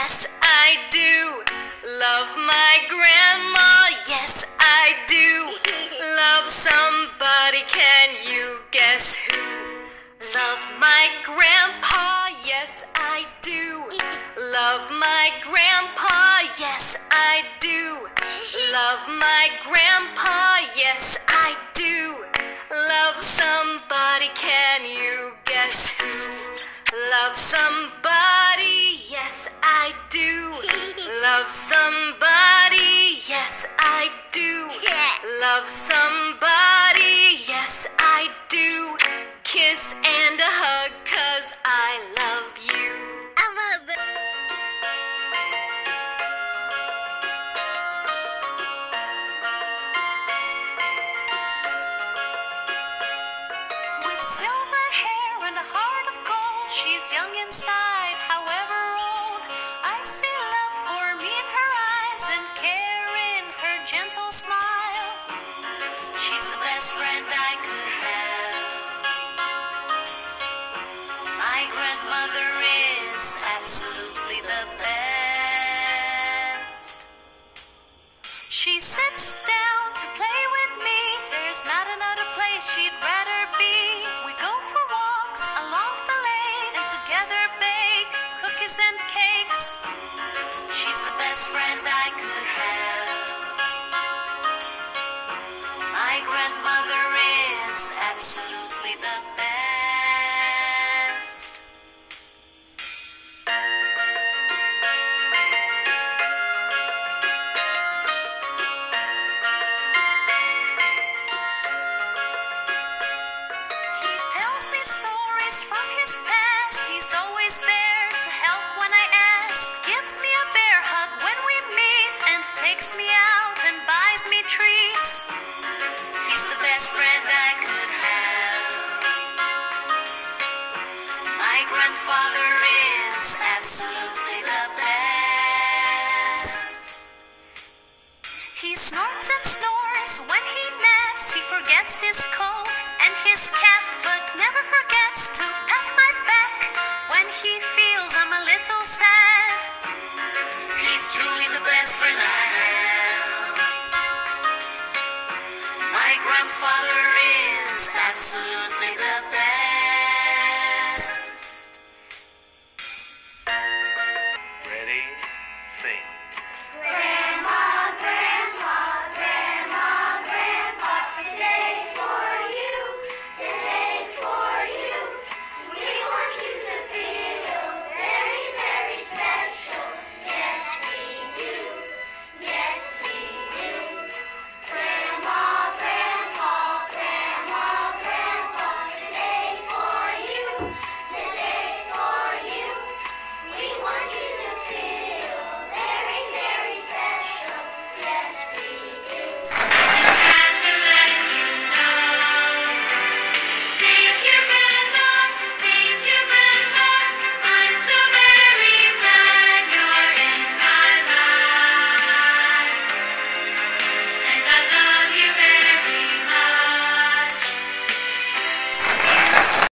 yes I do. Love my grandma, yes I do. Love somebody, can you guess who? Love my grandpa, yes I do. Love my grandpa, yes I do. Love my grandpa, yes I do. Love somebody, can you guess who? Love somebody, yes I do. Love somebody, yes I do. Love somebody, yes I do. Kiss and a hug, 'cause I love you. I love it. With silver hair and a heart of gold, she's young inside, however old. I see love for me in her eyes and care in her gentle smile. She's the best friend I could have. My grandmother is absolutely the best. She sits down to play with me. There's not another place she'd rather be. We go